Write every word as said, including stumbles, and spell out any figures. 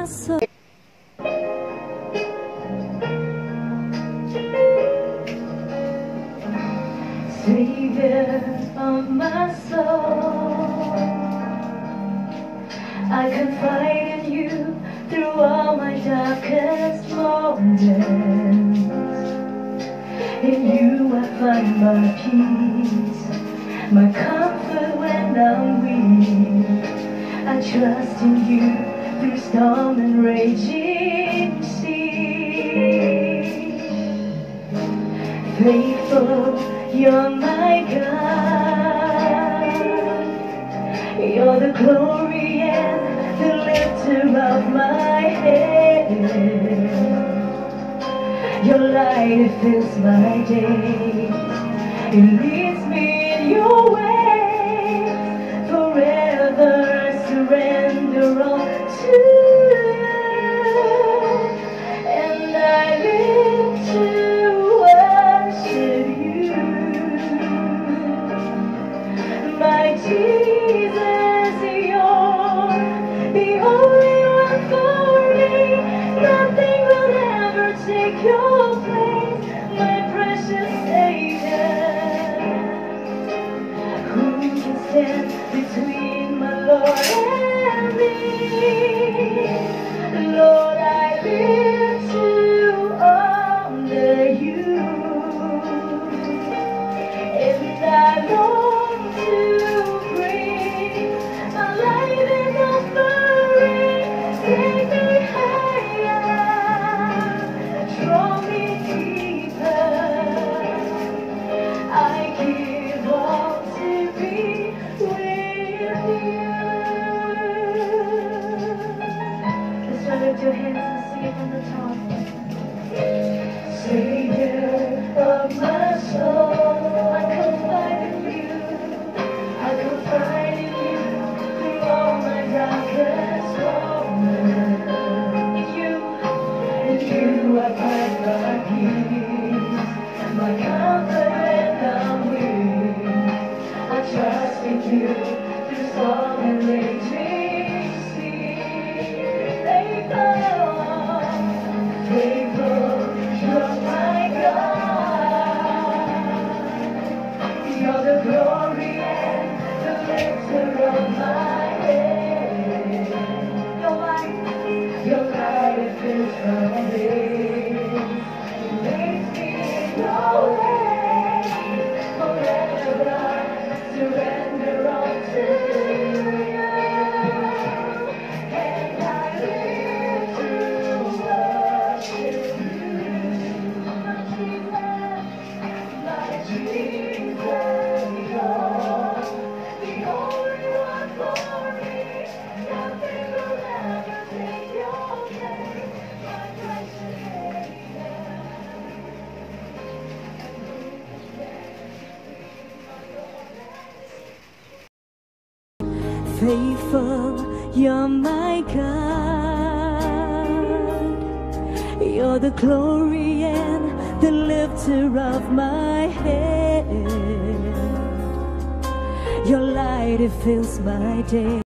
my soul. Savior of my soul, I confide in you through all my darkest moments. In you I find my peace, my comfort when I'm weak. I trust in you through storm and raging sea. Faithful, you're my God. You're the glory and the lifter of my head. Your light, it fills my days. It leads me in your way. Forever I surrender all to you. And I live to worship you. My Jesus, you're the only one for me. Nothing will ever take your place, my precious Savior. Who can stand between my Lord and me? Lord, I live to honor you, and I long to bring my life in offering. Take me higher, draw me deeper. I give all to be with you. Let's try to lift your hands and sing it from the top. Savior of my soul, I confide in you. I confide in you through all my darkest moments. In you, in you I find my peace, my comfort when I'm weak. I trust in you through storm and raging sea. Faithful, faithful, you're my God. You're the glory and the lifter of my head. Your light, your light, it fills my days. It makes me your way. Forever I surrender all to you. And I live to worship you. My Jesus, my Jesus, you're the only one for me. Nothing will ever take your place, my precious Savior. Faithful, you're my God. You're the glory and the lifter of my head. Your light, it fills my day.